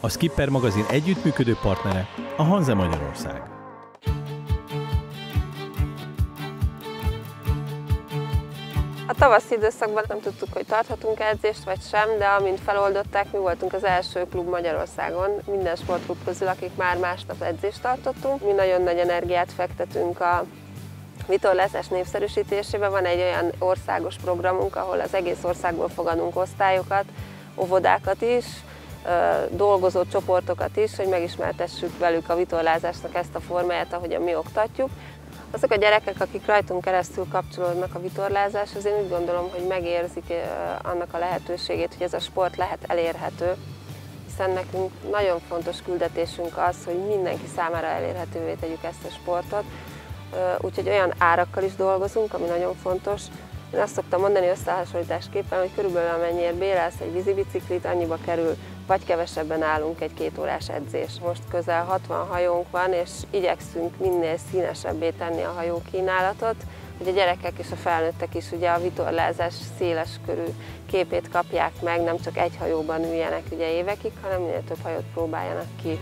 A Skipper magazin együttműködő partnere a Hanze Magyarország. A tavaszi időszakban nem tudtuk, hogy tarthatunk edzést vagy sem, de amint feloldották, mi voltunk az első klub Magyarországon, minden sportklub közül, akik már másnap edzést tartottunk. Mi nagyon nagy energiát fektetünk a vitorlázás népszerűsítésébe. Van egy olyan országos programunk, ahol az egész országból fogadunk osztályokat, óvodákat is, dolgozó csoportokat is, hogy megismertessük velük a vitorlázásnak ezt a formáját, ahogyan mi oktatjuk. Azok a gyerekek, akik rajtunk keresztül kapcsolódnak a vitorlázáshoz, én úgy gondolom, hogy megérzik annak a lehetőségét, hogy ez a sport lehet elérhető, hiszen nekünk nagyon fontos küldetésünk az, hogy mindenki számára elérhetővé tegyük ezt a sportot, úgyhogy olyan árakkal is dolgozunk, ami nagyon fontos. Én azt szoktam mondani összehasonlításképpen, hogy körülbelül amennyiért bérelsz egy vízibiciklit, annyiba kerül, vagy kevesebben állunk egy 2 órás edzés. Most közel 60 hajónk van, és igyekszünk minél színesebbé tenni a hajókínálatot, hogy a gyerekek és a felnőttek is ugye a vitorlázás széles körű képét kapják meg, nem csak egy hajóban üljenek ugye évekig, hanem minél több hajót próbáljanak ki.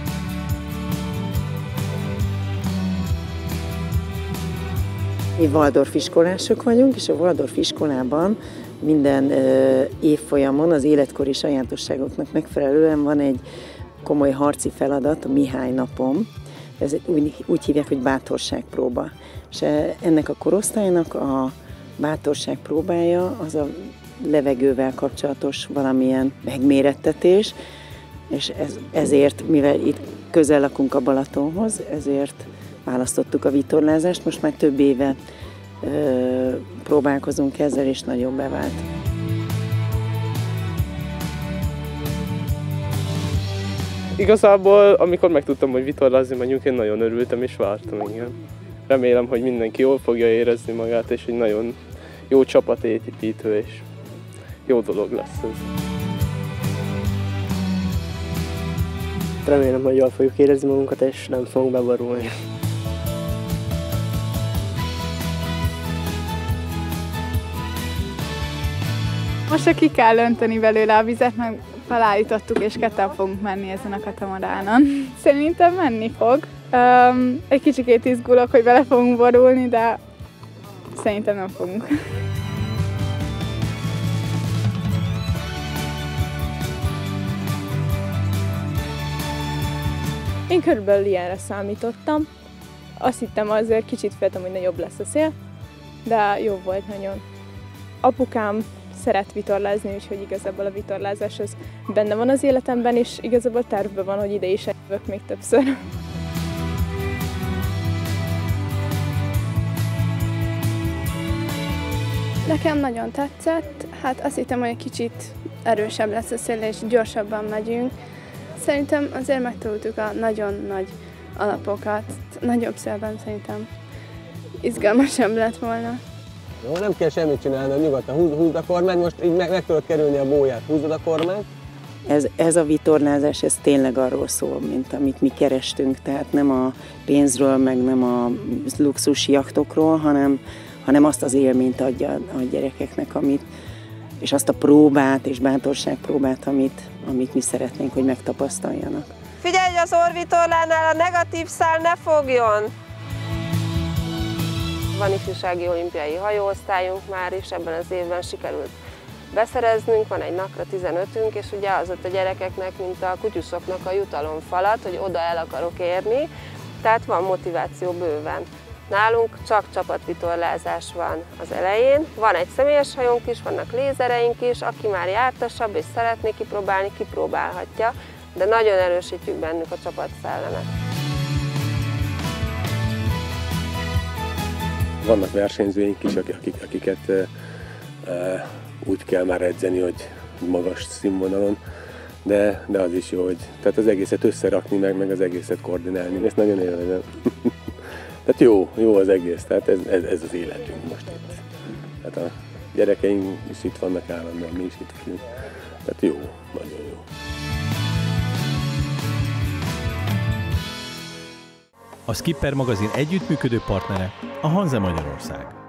Mi Waldorf iskolások vagyunk, és a Waldorf iskolában minden évfolyamon az életkori sajátosságoknak megfelelően van egy komoly harci feladat, a Mihály napom. Ez úgy hívják, hogy bátorságpróba. És ennek a korosztálynak a bátorságpróbája az a levegővel kapcsolatos valamilyen megmérettetés, és ezért, mivel itt közel lakunk a Balatonhoz, ezért választottuk a vitorlázást. Most már több éve próbálkozunk ezzel, és nagyon bevált. Igazából, amikor megtudtam, hogy vitorlázni megyünk, én nagyon örültem és vártam, igen. Remélem, hogy mindenki jól fogja érezni magát, és egy nagyon jó csapatépítő, és jó dolog lesz ez. Remélem, hogy jól fogjuk érezni magunkat, és nem fogunk beborulni. Most csak ki kell önteni belőle a vizet, meg felállítottuk, és ketten fogunk menni ezen a katamaránon. Szerintem menni fog. Egy kicsikét izgulok, hogy bele fogunk borulni, de szerintem nem fogunk. Én körülbelül ilyenre számítottam. Azt hittem, azért kicsit féltem, hogy nagyobb lesz a szél, de jó volt nagyon. Apukám szeret vitorlázni, úgyhogy igazából a vitorlázás az benne van az életemben, és igazából tervben van, hogy ide is eljövök még többször. Nekem nagyon tetszett, hát azt hittem, hogy egy kicsit erősebb lesz a szél, és gyorsabban megyünk. Szerintem azért megtanultuk a nagyon nagy alapokat, nagyobb szélben szerintem izgalmasabb lett volna. Jó, nem kell semmit csinálnod, nyugodtan húzd a kormányt, most így meg tudod kerülni a bóját, húzod a kormányt. Ez a vitorlázás, ez tényleg arról szól, mint amit mi kerestünk, tehát nem a pénzről, meg nem a luxus jachtokról, hanem azt az élményt adja a gyerekeknek, és azt a próbát és bátorságpróbát, amit mi szeretnénk, hogy megtapasztaljanak. Figyelj, az orrvitorlánál a negatív szál ne fogjon! Van ifjúsági olimpiai hajóosztályunk már is, ebben az évben sikerült beszereznünk, van egy NAKRA 15-ünk, és ugye az ott a gyerekeknek, mint a kutyusoknak a jutalomfalat, hogy oda el akarok érni, tehát van motiváció bőven. Nálunk csak csapatvitorlázás van az elején, van egy személyes hajónk is, vannak lézereink is, aki már jártasabb és szeretné kipróbálni, kipróbálhatja, de nagyon erősítjük bennük a csapatszellemet. Vannak versenyzőink is, akiket úgy kell már edzeni, hogy magas színvonalon, de az is jó, hogy tehát az egészet összerakni, meg az egészet koordinálni, ezt nagyon élvezem. Tehát jó az egész, tehát ez az életünk most itt. Tehát a gyerekeink is itt vannak állandóan, mi is itt vagyunk. Tehát jó, nagyon jó. A Skipper magazin együttműködő partnere a Hanze Magyarország.